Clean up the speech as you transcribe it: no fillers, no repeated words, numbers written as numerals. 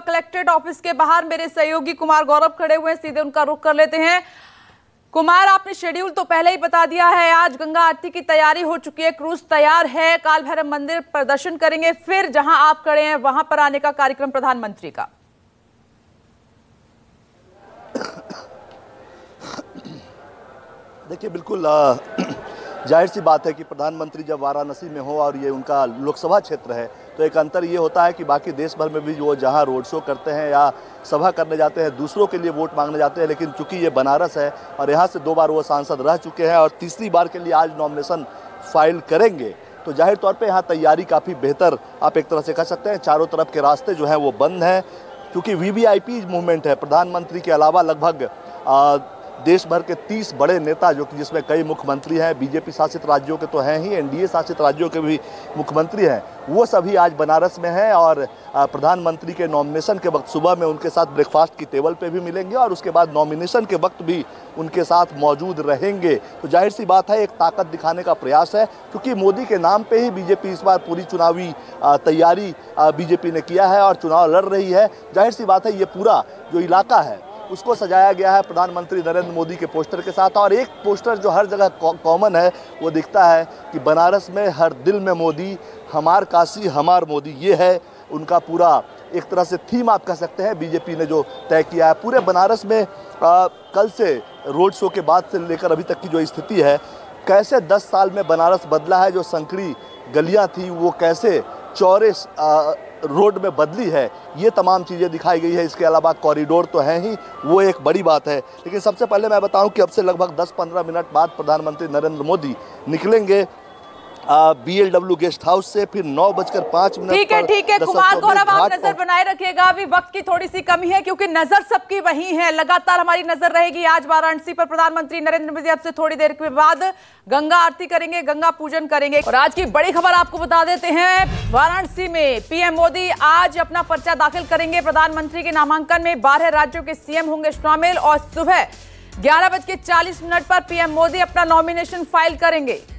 Collectorate office के बाहर मेरे सहयोगी कुमार गौरव खड़े हुए हैं, सीधे उनका रुख कर लेते हैं। कुमार, आपने शेड्यूल तो पहले ही बता दिया है, आज गंगा आरती की तैयारी हो चुकी है, क्रूज तैयार है, काल भैरव मंदिर प्रदर्शन करेंगे, फिर जहां आप खड़े हैं वहां पर आने का कार्यक्रम प्रधानमंत्री का। देखिए, बिल्कुल जाहिर सी बात है कि प्रधानमंत्री जब वाराणसी में हो और ये उनका लोकसभा क्षेत्र है तो एक अंतर ये होता है कि बाकी देश भर में भी वो जहाँ रोड शो करते हैं या सभा करने जाते हैं, दूसरों के लिए वोट मांगने जाते हैं, लेकिन चूंकि ये बनारस है और यहाँ से 2 बार वो सांसद रह चुके हैं और तीसरी बार के लिए आज नॉमिनेशन फाइल करेंगे, तो जाहिर तौर पर यहाँ तैयारी काफ़ी बेहतर आप एक तरह से कह सकते हैं। चारों तरफ के रास्ते जो हैं वो बंद हैं क्योंकि VVIP मूवमेंट है। प्रधानमंत्री के अलावा लगभग देश भर के 30 बड़े नेता, जो कि जिसमें कई मुख्यमंत्री हैं, बीजेपी शासित राज्यों के तो हैं ही, NDA शासित राज्यों के भी मुख्यमंत्री हैं, वो सभी आज बनारस में हैं और प्रधानमंत्री के नॉमिनेशन के वक्त सुबह में उनके साथ ब्रेकफास्ट की टेबल पे भी मिलेंगे और उसके बाद नॉमिनेशन के वक्त भी उनके साथ मौजूद रहेंगे। तो जाहिर सी बात है, एक ताकत दिखाने का प्रयास है क्योंकि मोदी के नाम पे ही बीजेपी इस बार पूरी चुनावी तैयारी बीजेपी ने किया है और चुनाव लड़ रही है। जाहिर सी बात है, ये पूरा जो इलाका है उसको सजाया गया है प्रधानमंत्री नरेंद्र मोदी के पोस्टर के साथ। और एक पोस्टर जो हर जगह कॉमन है वो दिखता है कि बनारस में हर दिल में मोदी, हमार काशी हमार मोदी, ये है उनका पूरा एक तरह से थीम आप कह सकते हैं बीजेपी ने जो तय किया है। पूरे बनारस में कल से रोड शो के बाद से लेकर अभी तक की जो स्थिति है, कैसे 10 साल में बनारस बदला है, जो संकरी गलियाँ थी वो कैसे चौड़े रोड में बदली है, ये तमाम चीज़ें दिखाई गई है। इसके अलावा कॉरिडोर तो हैं ही, वो एक बड़ी बात है। लेकिन सबसे पहले मैं बताऊं कि अब से लगभग 10-15 मिनट बाद प्रधानमंत्री नरेंद्र मोदी निकलेंगे BLW गेस्ट हाउस से, फिर 9:05 ठीक है कुमार गौरव, आप नजर बनाए रखिएगा। अभी वक्त की थोड़ी सी कमी है क्योंकि नजर सबकी वही है, लगातार हमारी नजर रहेगी आज वाराणसी पर। प्रधानमंत्री नरेंद्र मोदी अब से थोड़ी देर के बाद गंगा आरती करेंगे, गंगा पूजन करेंगे। और आज की बड़ी खबर आपको बता देते हैं, वाराणसी में PM मोदी आज अपना पर्चा दाखिल करेंगे। प्रधानमंत्री के नामांकन में 12 राज्यों के CM होंगे शामिल और सुबह 11:40 पर PM मोदी अपना नॉमिनेशन फाइल करेंगे।